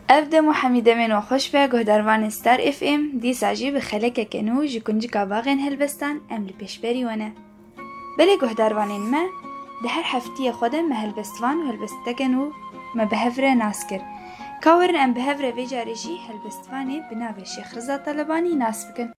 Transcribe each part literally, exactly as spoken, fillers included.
ابدا محمد من وخوش به گهدروان ستار اف ام دی ساجی به خلک کنو جکنج کاباغن هلبستان ام لپشبری ونه بله گهدروانین ما ده هر هفته خودم ما هلبستوان و هلبستگنو ما بهفره ناس کر کاورن ام بهفره ویجارجی هلبستوانی بناو شیخ رضا طلبانی ناس بکن.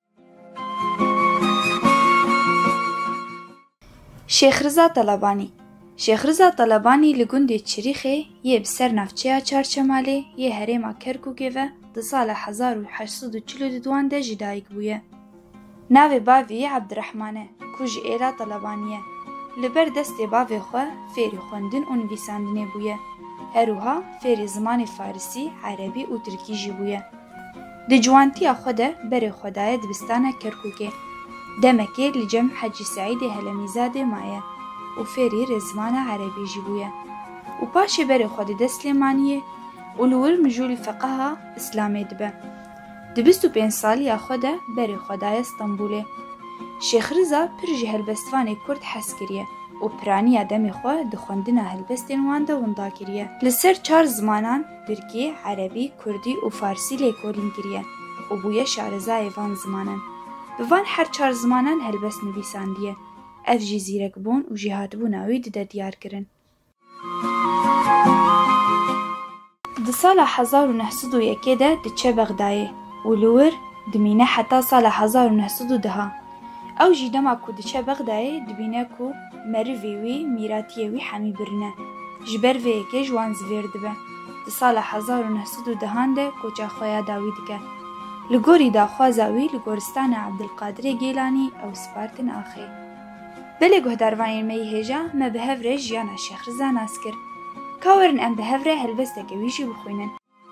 شیخ رضا طلبانی شیخ رضا طلبانی لگوندی چریخه یه بسر نفچه چارچماله یه هرما کرکوگه و ده سال هزار و هشتصد و چهل و دوان ده جدایک بویه. ناو باوی عبدالرحمنه کج ایلا طلبانیه. لبر دست باوی خواه فیری خوندن و نویساندنه بویه. هروها فیری زمان فارسی، عربی و ترکی جی بویه. ده جوانتی خوده بر خدای دبستانه کرکوگه. دمکه لجمع حجی سعید هلمیزاده مایه. و فێری ڕێزمانە عەرەبیژی بوویە و پاشێ بەرێ خۆ دەدە سلێمانیە و لەوەر مژووری فەقەها ئیسلامێ دبە دە بیست و پێنج ساڵیە خۆدا بەرێ خۆدایە ستەمبولێ شێخ رضا پرژی هەلبەستوانێ کورد حەز کردیە و پرانیە دەمێ خۆ دخواندنە هەلبەستێن واندا وندا کردیە لەسەر چار زمانان ترکی عەرەبی کوردی و فارسی لێکۆڵین کردیە و بوویە شارەزایە وان زمانان بڤان هەر چار زمانان هەلبەست نویساندیە اف جی زیرک بون و جهاد بون اوی ده دیار کرن. ده سال هزار و نهصد و یکی ده ده چه بغدایه و لور دمینه حتی سال هزار و نهصد و ده او جیدما کو ده چه بغدایه دبینه کو مروی وی میراتیه وی حمی برنه جبر وی اکی جوان زویر دبه ده سال هزار و نهصد و دهان ده کوچا خویا داوی دکه لگوری دا خوازاوی لگورستان عبدالقادر گیلانی او سپارتن آخی بله گهدروانین می هجا ما بهفره جیانا شیخ رضا ناس کر کاورن ام بهفره هلبسته که ویجی بخوینن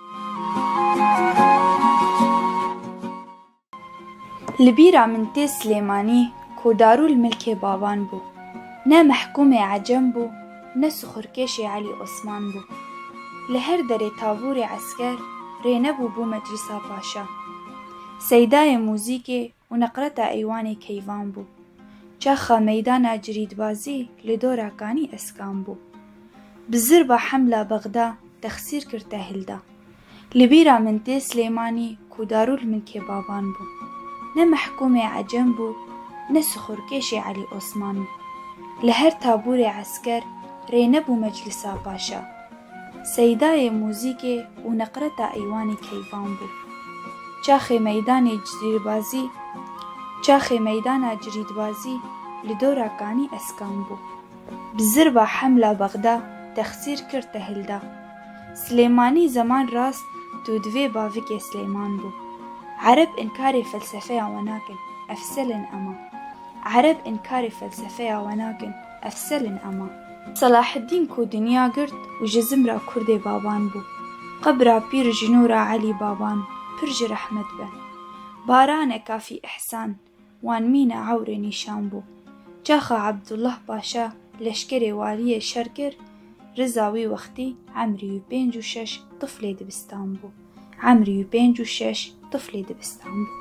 لبیرا من تی سلیمانی کو دارو الملک بابان بو نه محکوم عجم بو نه سخرکش علی عثمان بو لهر در تابور عسکر رینه بو بو مجلسا پاشا سیدای موزیک و نقرتا ایوان کیوان بو چاخا میدان جریدبازی لدورا کانی اسکان بو بزر با حمله بغدا تخسیر کرده هلدا لبیرا من تی سلیمانی کودارو الملک بابان بو نه محکوم عجم بو نه سخورکش علی عثمان بو لهر تابور عسکر رینه بو مجلسا پاشا سیدای موزیک و نقرتا ایوان کیوان بو چاخ میدان جریدبازی چاخ میدان جریدبازی لدورا کانی اسکان بو بزر با حمله بغدا تخسیر کرده هلدا سلیمانی زمان راست تو دوی باوک سلیمان بو عرب انکار فلسفه وناکن افسلن اما عرب انکار فلسفه وناکن افسلن اما صلاح الدین کو دنیا گرد و جزم را کرد بابان بو قبر پیر جنورا علی بابان پرج رحمت به باران کافی احسان وان مین عور نیشان بو چاخا عبدالله پاشا لشکر والی شرکر رزاوی وقتی عمری و پنج و شش طفل دبستان بو عمری و پنج و شش طفل دبستان بو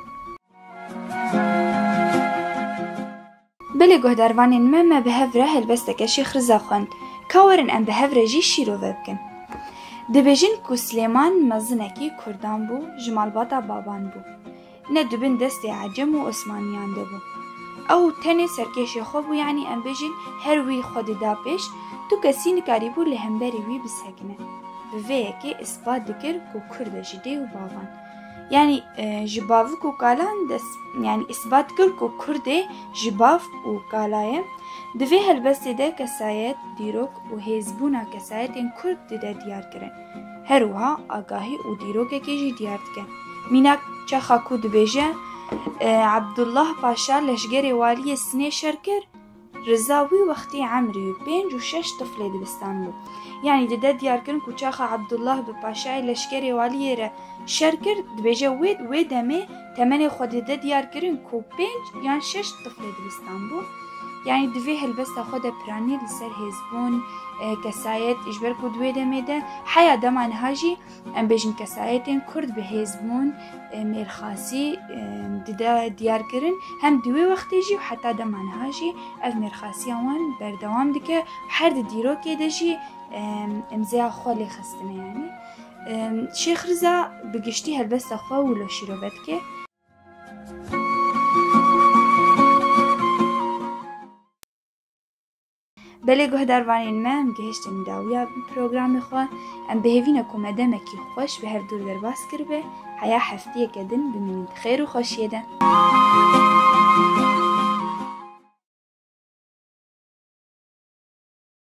بله گهدروانین ما ما بهفره هلبسته شیخ رضا خوند کاورن ام بهفره جی شیرو ببکن دبیجن کو سلیمان مزنکی کردان بو جمالباتا بابان بو نه دبن دست عجم و عثمانیان ده بو او تنه سرکش خوب و یعنی ام بجن هر وی خود دا پیش تو کسی نکاری بو لهمبری وی بسکنه وی که اثبات دکر کو کرد جده و بابان یعنی جباو کو کالان دست یعنی اثبات کر کو کرد جباو و کالای دوی هلبسته ده کسایت دیروک و هزبونا کسایت این کرد ده دیار کرن هروها آگاهی و دیروک که جی دیار کن میناک چاخا کو دبیجه عبدالله پاشا لشگر والی سنه شرکر رزاوی وقتی عمری و پنج و شش طفل دبستان بو یعنی ده دیار کرن کو چاخا عبدالله به پاشای لشگر والی را شرکر دبیجه وید وید همه تمنی خود ده دیار کرن کو پنج یا شش طفل دبستان بو یعنی دوی هلبسته خود پرانی لسر هزبون کسایت اجبر کو دوی دمه ده حیا دمان هاجی ام بجن کسایتین کرد به هزبون مرخاصی دیار کرن هم دوی وقتی جی و حتی دمان هاجی اف مرخاصی آوان بردوام دکه هر دیرو که ده جی امزیا خولی خستنه یعنی شێخ ڕزا بگشتی هەلبەستە خوا و لە شیرۆڤەت کێ بەلێ گۆهدارڤانین me em gihîştin dawiya programê xwe em bi hêvîna ku me demekî xweş bi her dûr derbas kiribe heya hefteyeke din bimînin xêr û xweşiyê de.